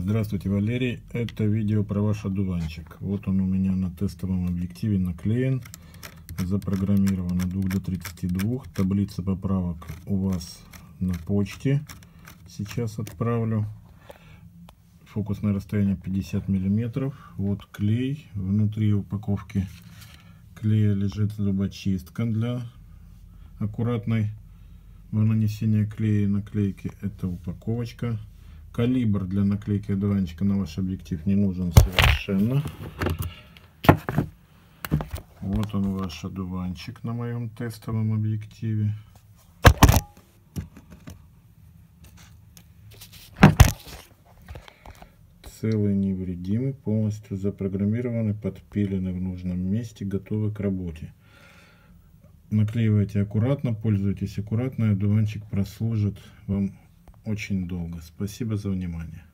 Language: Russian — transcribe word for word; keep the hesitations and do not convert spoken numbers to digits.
Здравствуйте, Валерий. Это видео про ваш одуванчик. Вот он у меня на тестовом объективе наклеен, запрограммирован от двух до тридцати двух. Таблица поправок у вас на почте. Сейчас отправлю. Фокусное расстояние пятьдесят миллиметров. Вот клей. Внутри упаковки клея лежит зубочистка для аккуратной нанесения клея и наклейки. Это упаковочка. Калибр для наклейки одуванчика на ваш объектив не нужен совершенно. Вот он, ваш одуванчик на моем тестовом объективе. Целый, невредимый, полностью запрограммированы, подпилены в нужном месте, готовы к работе. Наклеивайте аккуратно, пользуйтесь аккуратно, и одуванчик прослужит вам очень долго. Спасибо за внимание.